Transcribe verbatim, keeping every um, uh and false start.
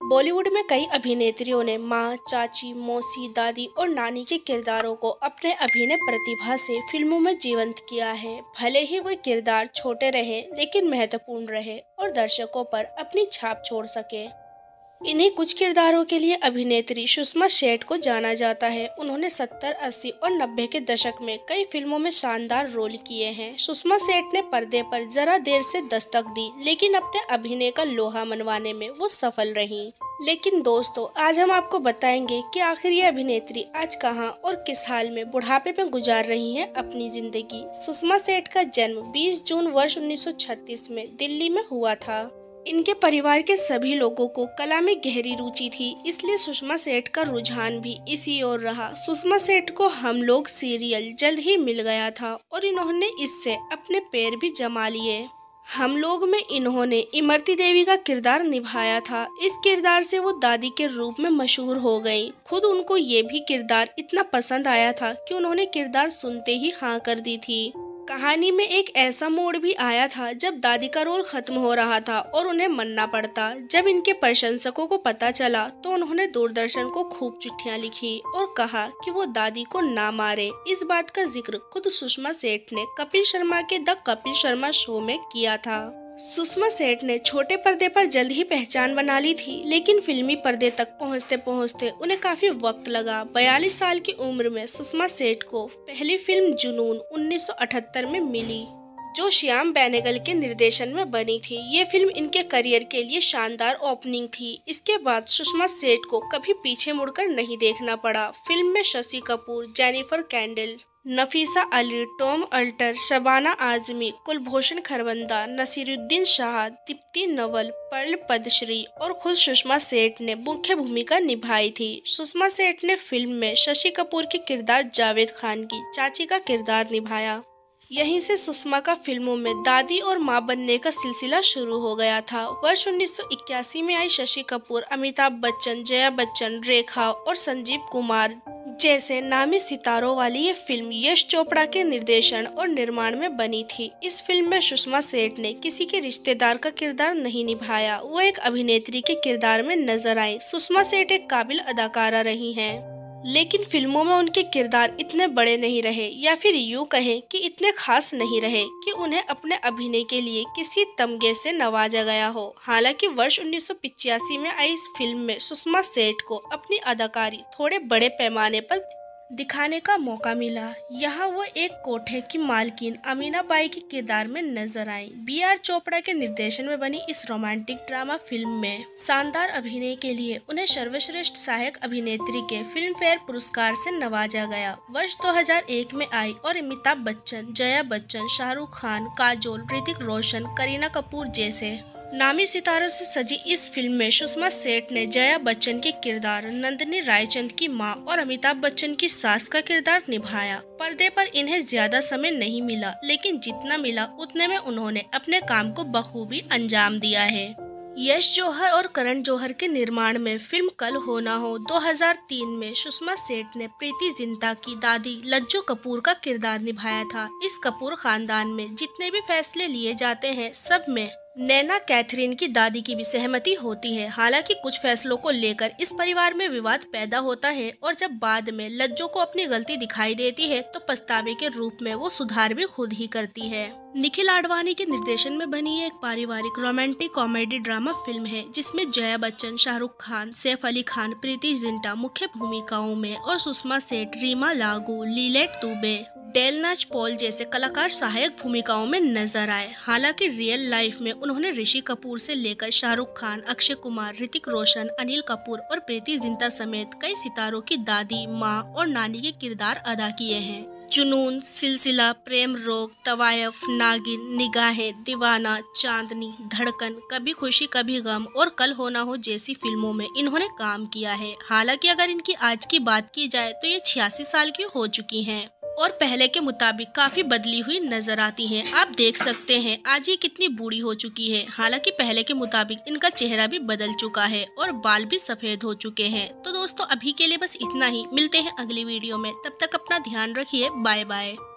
बॉलीवुड में कई अभिनेत्रियों ने माँ, चाची, मौसी, दादी और नानी के किरदारों को अपने अभिनय प्रतिभा से फिल्मों में जीवंत किया है। भले ही वो किरदार छोटे रहे, लेकिन महत्वपूर्ण रहे और दर्शकों पर अपनी छाप छोड़ सके। इन्हीं कुछ किरदारों के लिए अभिनेत्री सुषमा सेठ को जाना जाता है। उन्होंने सत्तर, अस्सी और नब्बे के दशक में कई फिल्मों में शानदार रोल किए हैं। सुषमा सेठ ने पर्दे पर जरा देर से दस्तक दी, लेकिन अपने अभिनय का लोहा मनवाने में वो सफल रहीं। लेकिन दोस्तों, आज हम आपको बताएंगे कि आखिर ये अभिनेत्री आज कहां और किस हाल में बुढ़ापे में गुजार रही हैं अपनी जिंदगी। सुषमा सेठ का जन्म बीस जून वर्ष उन्नीस सौ छत्तीस में दिल्ली में हुआ था। इनके परिवार के सभी लोगों को कला में गहरी रुचि थी, इसलिए सुषमा सेठ का रुझान भी इसी ओर रहा। सुषमा सेठ को हम लोग सीरियल जल्द ही मिल गया था और इन्होंने इससे अपने पैर भी जमा लिए। हम लोग में इन्होंने इमरती देवी का किरदार निभाया था। इस किरदार से वो दादी के रूप में मशहूर हो गईं। खुद उनको ये भी किरदार इतना पसंद आया था कि उन्होंने किरदार सुनते ही हाँ कर दी थी। कहानी में एक ऐसा मोड़ भी आया था जब दादी का रोल खत्म हो रहा था और उन्हें मरना पड़ता। जब इनके प्रशंसकों को पता चला तो उन्होंने दूरदर्शन को खूब चिट्ठियां लिखी और कहा कि वो दादी को ना मारे। इस बात का जिक्र खुद सुषमा सेठ ने कपिल शर्मा के द कपिल शर्मा शो में किया था। सुषमा सेठ ने छोटे पर्दे पर जल्द ही पहचान बना ली थी, लेकिन फिल्मी पर्दे तक पहुंचते पहुंचते उन्हें काफी वक्त लगा। बयालीस साल की उम्र में सुषमा सेठ को पहली फिल्म जुनून उन्नीस सौ अठहत्तर में मिली, जो श्याम बेनेगल के निर्देशन में बनी थी। ये फिल्म इनके करियर के लिए शानदार ओपनिंग थी। इसके बाद सुषमा सेठ को कभी पीछे मुड़कर नहीं देखना पड़ा। फिल्म में Shashi Kapoor, Jennifer Kendal, Nafisa Ali, Tom Alter, Shabana Azmi, Kulbhushan Kharbanda, Naseeruddin Shah, Deepti Naval, Pearl Padmashri और खुद सुषमा सेठ ने मुख्य भूमिका निभाई थी। सुषमा सेठ ने फिल्म में शशि कपूर के किरदार जावेद खान की चाची का किरदार निभाया। यहीं से सुषमा का फिल्मों में दादी और मां बनने का सिलसिला शुरू हो गया था। वर्ष उन्नीस सौ इक्यासी में आई शशि कपूर, अमिताभ बच्चन, जया बच्चन, रेखा और संजीव कुमार जैसे नामी सितारों वाली ये फिल्म यश चोपड़ा के निर्देशन और निर्माण में बनी थी। इस फिल्म में सुषमा सेठ ने किसी के रिश्तेदार का किरदार नहीं निभाया, वो एक अभिनेत्री के किरदार में नजर आई। सुषमा सेठ एक काबिल अदाकारा रही हैं, लेकिन फिल्मों में उनके किरदार इतने बड़े नहीं रहे, या फिर यूं कहें कि इतने खास नहीं रहे कि उन्हें अपने अभिनय के लिए किसी तमगे से नवाजा गया हो। हालांकि वर्ष उन्नीस सौ पिचासी में आई इस फिल्म में सुषमा सेठ को अपनी अदाकारी थोड़े बड़े पैमाने पर दिखाने का मौका मिला। यहाँ वो एक कोठे की मालकिन अमीना बाई के किरदार में नजर आई। बी आर चोपड़ा के निर्देशन में बनी इस रोमांटिक ड्रामा फिल्म में शानदार अभिनय के लिए उन्हें सर्वश्रेष्ठ सहायक अभिनेत्री के फिल्म फेयर पुरस्कार से नवाजा गया। वर्ष दो हज़ार एक में आई और अमिताभ बच्चन, जया बच्चन, शाहरुख खान, काजोल, ऋतिक रोशन, करीना कपूर जैसे नामी सितारों से सजी इस फिल्म में सुषमा सेठ ने जया बच्चन के किरदार, नंदिनी रायचंद की मां और अमिताभ बच्चन की सास का किरदार निभाया। पर्दे पर इन्हें ज्यादा समय नहीं मिला, लेकिन जितना मिला उतने में उन्होंने अपने काम को बखूबी अंजाम दिया है। यश जौहर और करण जौहर के निर्माण में फिल्म कल हो ना हो दो हज़ार तीन में सुषमा सेठ ने प्रीति जिंटा की दादी लज्जो कपूर का किरदार निभाया था। इस कपूर खानदान में जितने भी फैसले लिए जाते हैं, सब में नैना कैथरीन की दादी की भी सहमति होती है। हालांकि कुछ फैसलों को लेकर इस परिवार में विवाद पैदा होता है और जब बाद में लज्जो को अपनी गलती दिखाई देती है तो पछतावे के रूप में वो सुधार भी खुद ही करती है। निखिल आडवाणी के निर्देशन में बनी एक पारिवारिक रोमांटिक कॉमेडी ड्रामा फिल्म है, जिसमें जया बच्चन, शाहरुख खान, सैफ अली खान, प्रीति जिंटा मुख्य भूमिकाओं में और सुषमा सेठ, रीमा लागू, लीलेट दुबे, डेलनाच पॉल जैसे कलाकार सहायक भूमिकाओं में नजर आए। हालांकि रियल लाइफ में उन्होंने ऋषि कपूर से लेकर शाहरुख खान, अक्षय कुमार, ऋतिक रोशन, अनिल कपूर और प्रीति जिंटा समेत कई सितारों की दादी, मां और नानी के किरदार अदा किए हैं। जुनून, सिलसिला, प्रेम रोग, तवायफ, नागिन, निगाहें, दीवाना, चांदनी, धड़कन, कभी खुशी कभी गम और कल हो ना हो जैसी फिल्मों में इन्होंने काम किया है। हालांकि अगर इनकी आज की बात की जाए तो ये छियासी साल की हो चुकी हैं और पहले के मुताबिक काफी बदली हुई नजर आती हैं। आप देख सकते हैं आज ये कितनी बूढ़ी हो चुकी है। हालांकि पहले के मुताबिक इनका चेहरा भी बदल चुका है और बाल भी सफेद हो चुके हैं। तो दोस्तों, अभी के लिए बस इतना ही। मिलते हैं अगली वीडियो में, तब तक अपना ध्यान रखिए। Bye bye.